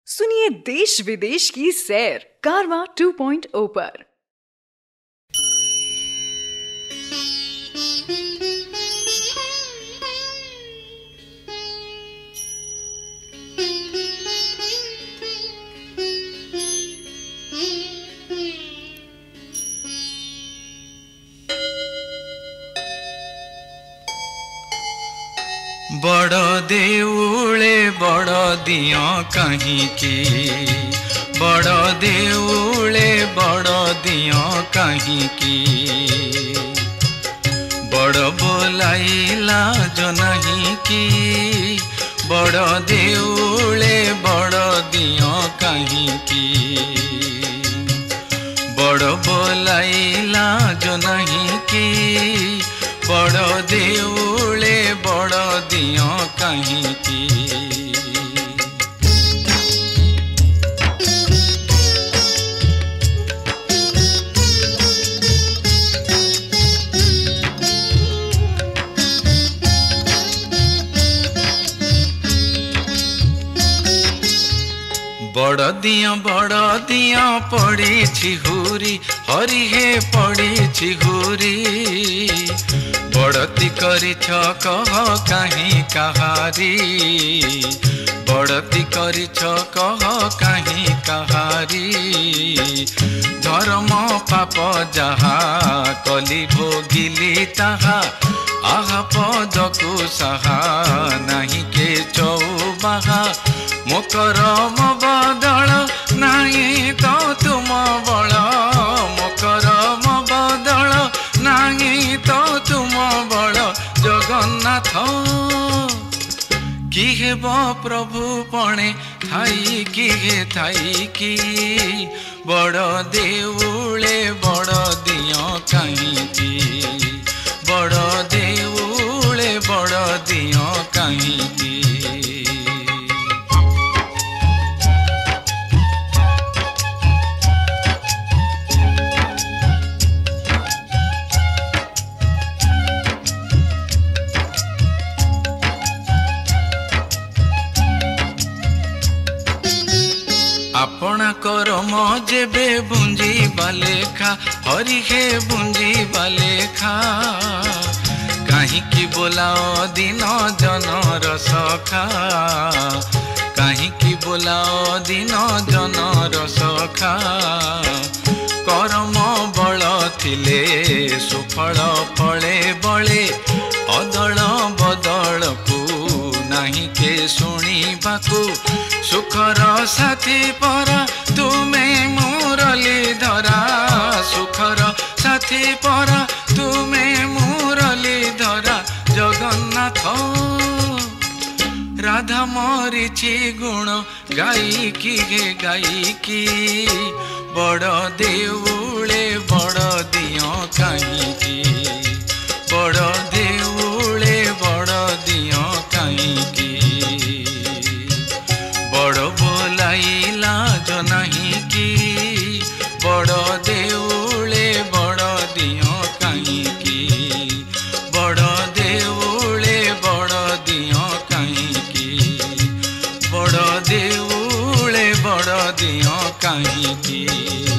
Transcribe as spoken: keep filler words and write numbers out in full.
सुनिए देश विदेश की सैर कारवां टू पॉइंट ओ पर। बड़ देउले बड़ दिया कहीं की, बड़ देउले बड़ दिया कहीं की, बड़ बोलाइला जो नहीं की, बड़ देउले बड़ दिया कहीं की, बड़ बोलाइला जो नहीं की, बड़ देउले बड़ दिया कहीं की। बड़ दिया बड़ दिया पड़ी छिहुरी, हरि हे पड़ी छिहुरी, बड़ती करी कह कहीं कहारी, बड़ती करी कह कहीं कहारी, धर्म पाप जहा कली भोगिली ताहा, आहा पदकु सहा नहीं के चौबाहा, मोकरम बदल नहीं तो तुम बड़, मोकरम बदल नहीं तो तुम बड़ जगन्नाथ, किहे ब प्रभु पणे थाई किहे थाई की, बड़ देउले बड़ दिया कहीं की, बड़ देउले बड़ दिया कहीं की। अपना करम जेबे बुंजी बालेखा, हरि हे बुंजी बालेखा, कहीं की बोलाओ दिन जन रसखा, कहीं की बोलाओ दिन जन रसखा, करम बल थिले सुफल फले बले, अदल बदल को नहीं के शुणिबाकू, सुखर साथी पर तुमे मुरली धरा, सुखर साथी पर तुमे मुरली धरा जगन्नाथ, राधा मरीची गुण गाई की गे गाई की, बड़ देउले बड़ दिया कहीं की, बड़ देउले बड़ दिया कहीं की, बड़ बोलाइला जो नहीं की, बड़ देउले बड़ दिया कहीं की, बड़ देउले बड़ दिया कहीं की, बड़ देउले बड़ दिया कहीं की।